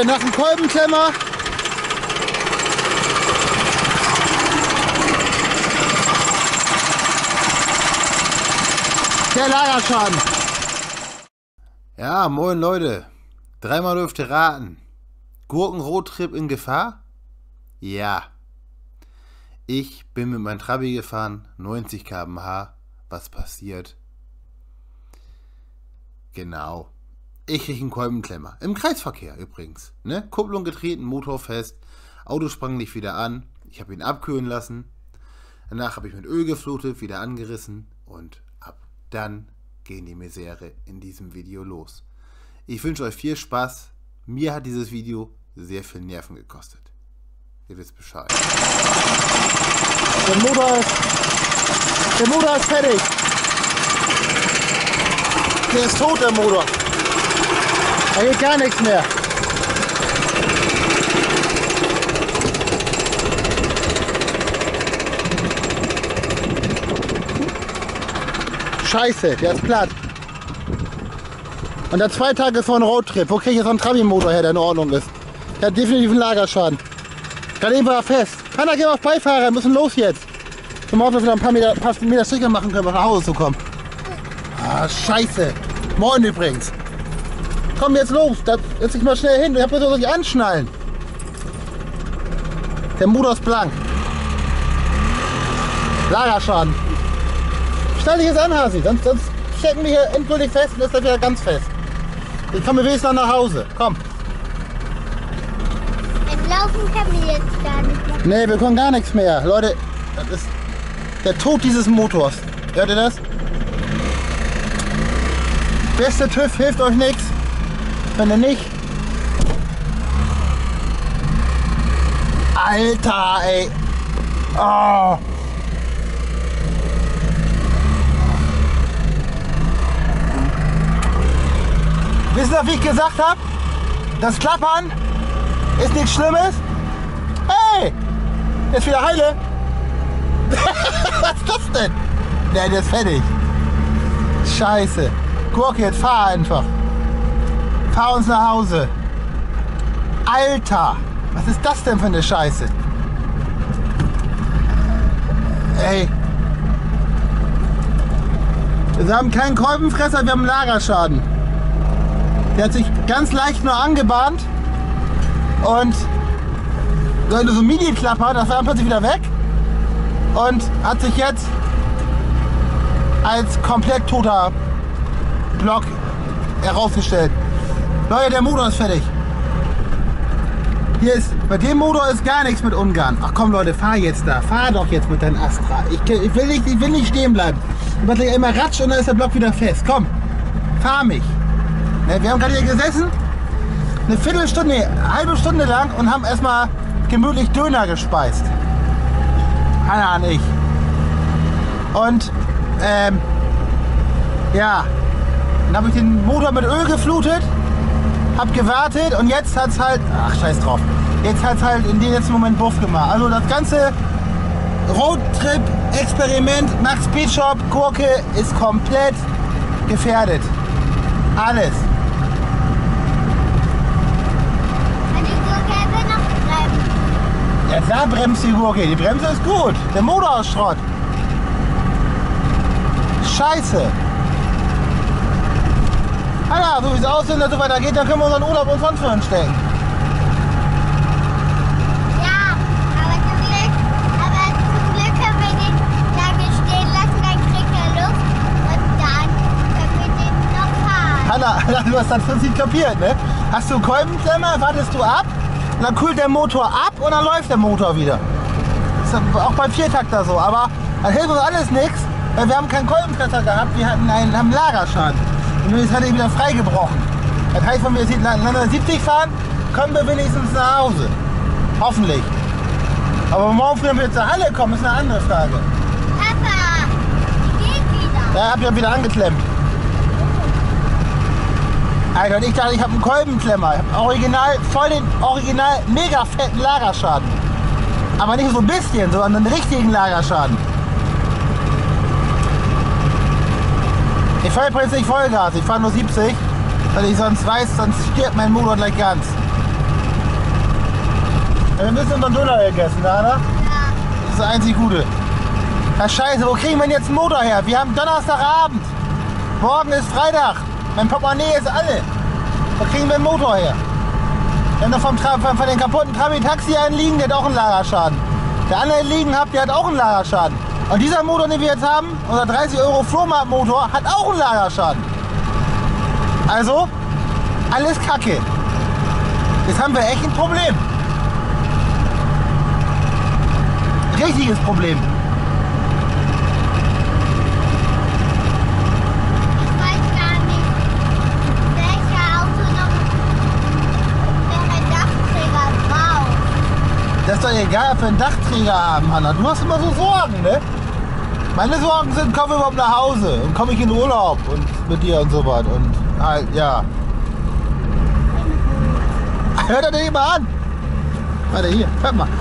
nach dem Kolbenklemmer. Der Lagerschaden. Ja, moin Leute. Dreimal dürft ihr raten. Gurkenroadtrip in Gefahr? Ja. Ich bin mit meinem Trabi gefahren, 90 km/h. Was passiert? Genau. Ich krieg einen Kolbenklemmer. Im Kreisverkehr übrigens. Ne? Kupplung getreten, Motor fest. Auto sprang nicht wieder an. Ich habe ihn abkühlen lassen. Danach habe ich mit Öl geflutet, wieder angerissen. Und ab dann gehen die Misere in diesem Video los. Ich wünsche euch viel Spaß. Mir hat dieses Video sehr viel Nerven gekostet. Ihr wisst Bescheid. Der Motor ist fertig. Der ist tot, der Motor. Da geht gar nichts mehr. Scheiße, der ist platt. Und dann 2 Tage vor einem Roadtrip. Wo kriege ich jetzt so einen Trabi-Motor her, der in Ordnung ist? Der hat definitiv einen Lagerschaden. Daneben war er fest. Hanna, geh mal auf Beifahrer, wir müssen los jetzt. Zum Auto wieder ein paar Meter Strecke machen können, um nach Hause zu kommen. Ah, scheiße. Moin übrigens. Komm jetzt los, da setz dich mal schnell hin. Ich hab soll ich anschnallen. Der Motor ist blank. Lagerschaden. Schnall dich jetzt an, Hasi, sonst stecken wir hier endgültig fest und ist dann wieder ganz fest. Ich komme wenigstens noch nach Hause. Komm. Laufen können wir jetzt gar nicht mehr. Nee, wir können gar nichts mehr. Leute, das ist der Tod dieses Motors. Hört ihr das? Beste TÜV hilft euch nichts. Wenn ihr nicht. Alter, ey. Oh. Wisst ihr, wie ich gesagt habe? Das Klappern ist nichts Schlimmes. Hey! Der ist wieder heile. Was ist das denn? Ne, der ist fertig. Scheiße. Gurke, jetzt fahr einfach. Fahr uns nach Hause. Alter! Was ist das denn für eine Scheiße? Ey. Wir haben keinen Kolbenfresser, wir haben einen Lagerschaden. Der hat sich ganz leicht nur angebahnt. Und so ein Mini-Klapper, das war dann plötzlich wieder weg. Und hat sich jetzt als komplett toter Block herausgestellt. Leute, der Motor ist fertig. Hier ist, bei dem Motor ist gar nichts mit Ungarn. Ach komm Leute, fahr jetzt da. Fahr doch jetzt mit deinem Astra. Ich will nicht stehen bleiben. Ich mache immer Ratsch und dann ist der Block wieder fest. Komm, fahr mich. Wir haben gerade hier gesessen, eine Viertelstunde, eine halbe Stunde lang und haben erstmal gemütlich Döner gespeist. Hanna und ich. Und ja, dann habe ich den Motor mit Öl geflutet, habe gewartet und jetzt hat es halt, ach scheiß drauf, jetzt hat es halt in dem letzten Moment Buff gemacht. Also das ganze Roadtrip-Experiment nach Speedshop Gurke ist komplett gefährdet. Alles. Ja, da bremst die Gurke. Die Bremse ist gut. Der Motor ist Schrott. Scheiße. Hanna, so wie es aussieht, wenn das so weitergeht, dann können wir unseren Urlaub uns von vorn stellen. Ja, aber zum Glück können wir den lange stehen lassen, dann kriegt er Luft und dann können wir den noch fahren. Hanna, du hast das Prinzip kapiert, ne? Hast du einen Kolbenklemmer, wartest du ab? Und dann kühlt der Motor ab und dann läuft der Motor wieder. Das ist auch beim Viertakter so, aber das hilft uns alles nichts, weil wir haben keinen Kolbenfresser gehabt, wir haben einen Lagerschaden. Und jetzt hat er wieder freigebrochen. Das heißt, wenn wir jetzt 70 fahren, kommen wir wenigstens nach Hause. Hoffentlich. Aber morgen früh, wenn wir zur Halle kommen, ist eine andere Frage. Papa, geht wieder. Ja, hab ich ja wieder angeklemmt. Alter, und ich dachte, ich habe einen Kolbenklemmer. Ich habe original mega fetten Lagerschaden. Aber nicht so ein bisschen, sondern einen richtigen Lagerschaden. Ich fahre übrigens nicht Vollgas, ich fahre nur 70, weil ich sonst weiß, sonst stirbt mein Motor gleich ganz. Wir haben ein bisschen unseren Döner gegessen, ne, Anna? Ja. Das ist das einzig Gute. Ja, scheiße, wo kriegen wir denn jetzt einen Motor her? Wir haben Donnerstagabend. Morgen ist Freitag. Mein Portemonnaie ist alle. Wo kriegen wir einen Motor her? Wir haben noch von den kaputten Trabi-Taxi einen liegen, der hat auch einen Lagerschaden. Der andere liegen habt, der hat auch einen Lagerschaden. Und dieser Motor, den wir jetzt haben, unser 30 € Flohmarkt-Motor, hat auch einen Lagerschaden. Also, alles Kacke. Jetzt haben wir echt ein Problem. Richtiges Problem. Ich weiß gar nicht, welcher Auto noch welcher Dachträger braucht. Das ist doch egal, ob wir einen Dachträger haben, Hanna. Du hast immer so Sorgen, ne? Meine Sorgen sind, komme ich überhaupt nach Hause und komme ich in Urlaub und mit dir und so was. Und halt, ja. Hört er den mal an. Warte, hier, hört mal.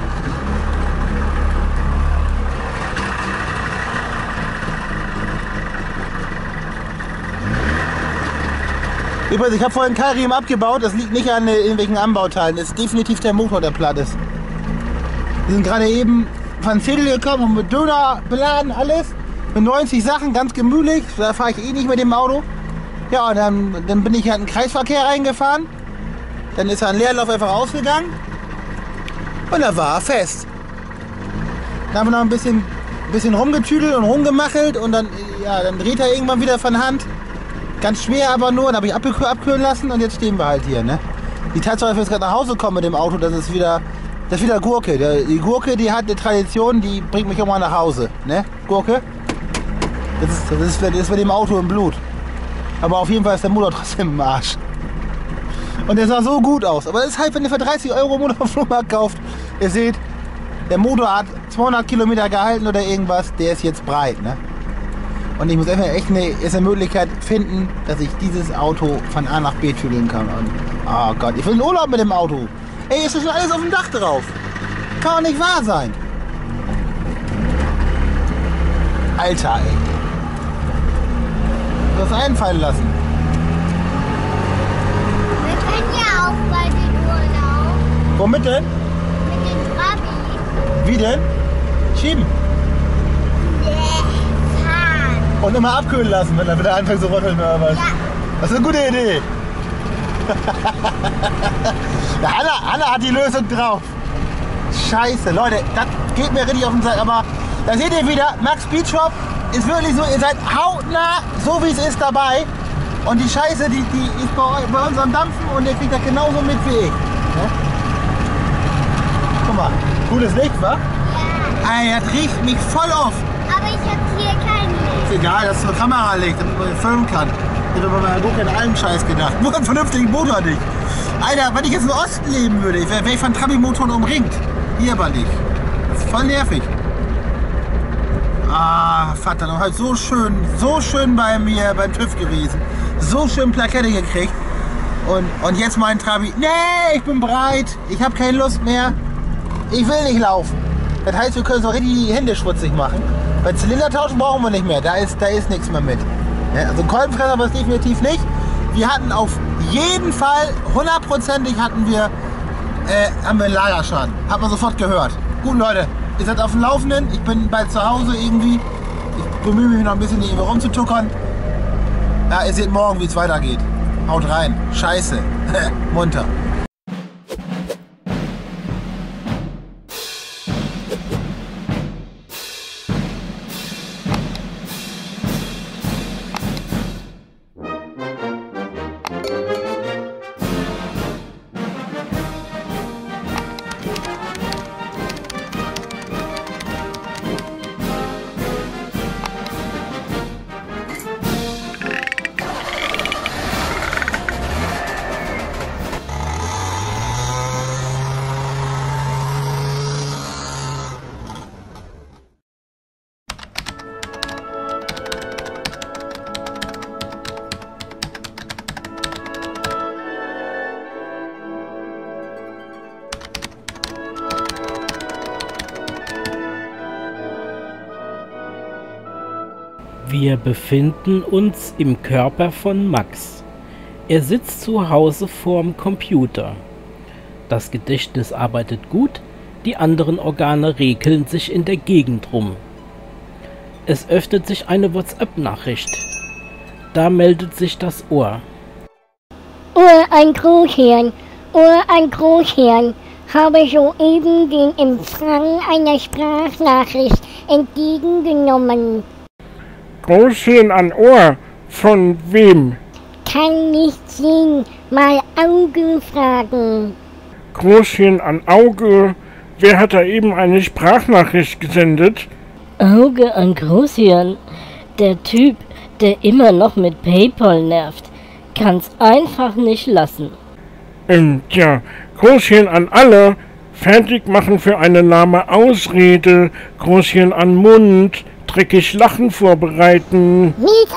Übrigens, ich habe vorhin Keilriemen abgebaut. Das liegt nicht an irgendwelchen Anbauteilen. Das ist definitiv der Motor, der platt ist. Wir sind gerade eben von Zettel gekommen und mit Döner beladen, alles. Mit 90 Sachen, ganz gemütlich. Da fahre ich eh nicht mit dem Auto. Ja, und dann bin ich halt in den Kreisverkehr reingefahren. Dann ist er ein Leerlauf einfach ausgegangen. Und da war er fest. Dann haben wir noch ein bisschen rumgetüdelt und rumgemachelt. Und dann, ja, dann dreht er irgendwann wieder von Hand. Ganz schwer aber nur. Dann habe ich abkühlen lassen und jetzt stehen wir halt hier. Ne? Die Tatsache, dass wir jetzt gerade nach Hause kommen mit dem Auto, das ist wieder Gurke. Die Gurke, die hat eine Tradition, die bringt mich auch mal nach Hause. Ne? Gurke. Das ist mit dem Auto im Blut. Aber auf jeden Fall ist der Motor trotzdem im Arsch. Und der sah so gut aus. Aber das ist halt, wenn ihr für 30 € Motor vom Flohmarkt kauft, ihr seht, der Motor hat 200 Kilometer gehalten oder irgendwas, der ist jetzt breit. Ne? Und ich muss einfach echt eine Möglichkeit finden, dass ich dieses Auto von A nach B tüdeln kann. Und, oh Gott, ich will in Urlaub mit dem Auto. Ey, ist schon alles auf dem Dach drauf. Kann doch nicht wahr sein. Alter, ey. Du hast einfallen lassen. Wir können ja auch bei den Urlaub Womit denn? mit den Trabi. Wie denn? Schieben. Fahren. Und immer abkühlen lassen, wenn er wieder anfängt zu rotteln oder was. Ja. Das ist eine gute Idee. Ja, Anna hat die Lösung drauf. Scheiße, Leute, das geht mir richtig auf den Sack. Aber da seht ihr wieder, Max Beach Shop ist wirklich so, ihr seid hautnah, so wie es ist, dabei. Und die Scheiße, die ist bei uns am Dampfen und ihr kriegt das genauso mit wie ich. Ne? Guck mal, cooles Licht, wa? Ja. Ey, das riecht mich voll auf. Aber ich habe hier kein Licht. Ist egal, das ist eine Kameralicht, damit man filmen kann. Ich hätte bei Gurke in allem Scheiß gedacht. Nur einen vernünftigen Motor nicht. Alter, wenn ich jetzt im Osten leben würde, wäre ich von Trabi-Motoren umringt. Hier aber nicht. Das ist voll nervig. Ah, Vater, noch halt so schön bei mir beim TÜV gewesen. So schön Plakette gekriegt. Und jetzt mein Trabi. Nee, ich bin breit. Ich habe keine Lust mehr. Ich will nicht laufen. Das heißt, wir können so richtig die Hände schmutzig machen. Bei Zylinder tauschen brauchen wir nicht mehr. Da ist nichts mehr mit. Ja, also Kolbenfresser war es definitiv nicht. Wir hatten auf jeden Fall, 100%ig haben wir einen Lagerschaden. Hat man sofort gehört. Gut, Leute, ihr seid auf dem Laufenden. Ich bin bald zu Hause irgendwie. Ich bemühe mich noch ein bisschen irgendwie rumzutuckern. Ja, ihr seht morgen, wie es weitergeht. Haut rein. Scheiße. Munter. Wir befinden uns im Körper von Max. Er sitzt zu Hause vorm Computer. Das Gedächtnis arbeitet gut, die anderen Organe rekeln sich in der Gegend rum. Es öffnet sich eine WhatsApp-Nachricht. Da meldet sich das Ohr. Ein Großhirn, ein Großhirn. Habe soeben den Empfang einer Sprachnachricht entgegengenommen. Großhirn an Ohr? Von wem? Kann nicht sehen, mal Auge fragen. Großhirn an Auge? Wer hat da eben eine Sprachnachricht gesendet? Auge an Großhirn. Der Typ, der immer noch mit PayPal nervt, kann's einfach nicht lassen. Tja, Großhirn an alle. Fertig machen für eine lahme Ausrede. Großhirn an Mund. Dreckig Lachen vorbereiten. Milz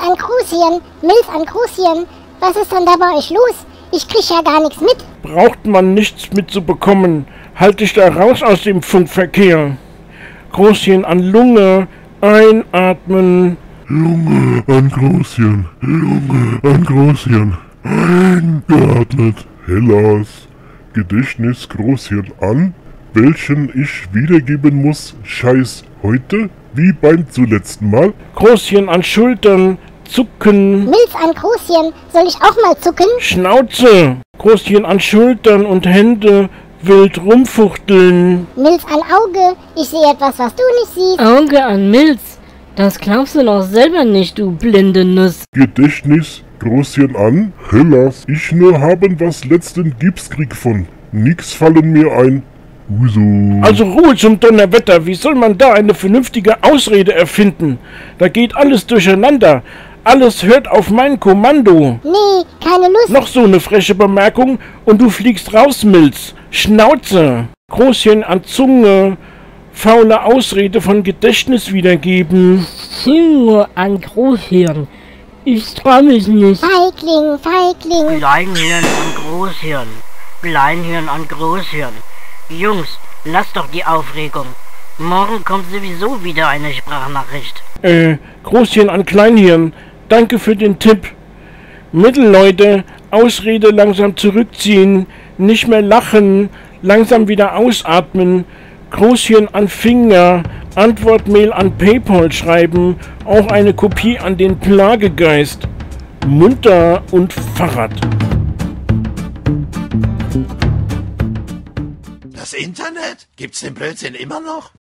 an Großhirn. Was ist denn da bei euch los? Ich krieg ja gar nichts mit. Braucht man nichts mitzubekommen. Halt dich da raus aus dem Funkverkehr. Großhirn an Lunge. Einatmen. Lunge an Großhirn. Lunge an Großhirn. Eingeatmet. Hellas. Gedächtnis Großhirn an, welchen ich wiedergeben muss. Scheiß heute, wie beim zuletzten Mal. Großhirn an Schultern. Zucken. Milz an Großhirn. Soll ich auch mal zucken? Schnauze. Großhirn an Schultern und Hände. Wild rumfuchteln. Milz an Auge. Ich sehe etwas, was du nicht siehst. Auge an Milz. Das glaubst du doch selber nicht, du blinde Nuss. Gedächtnis Großhirn an, Hellas. Ich nur haben was letzten Gipskrieg von. Nix fallen mir ein. Wieso? Also Ruhe zum Donnerwetter. Wie soll man da eine vernünftige Ausrede erfinden? Da geht alles durcheinander. Alles hört auf mein Kommando. Nee, keine Lust. Noch so eine freche Bemerkung und du fliegst raus, Milz. Schnauze. Großhirn an Zunge. Faule Ausrede von Gedächtnis wiedergeben. Zunge an Großhirn. Ich trau mich nicht. Feigling. Kleinhirn an Großhirn. Kleinhirn an Großhirn. Jungs, lasst doch die Aufregung. Morgen kommt sowieso wieder eine Sprachnachricht. Großhirn an Kleinhirn. Danke für den Tipp. Mittelleute, Ausrede langsam zurückziehen. Nicht mehr lachen. Langsam wieder ausatmen. Großhirn an Finger. Antwortmail an PayPal schreiben. Auch eine Kopie an den Plagegeist. Munter und Fahrrad. Das Internet? Gibt's den Blödsinn immer noch?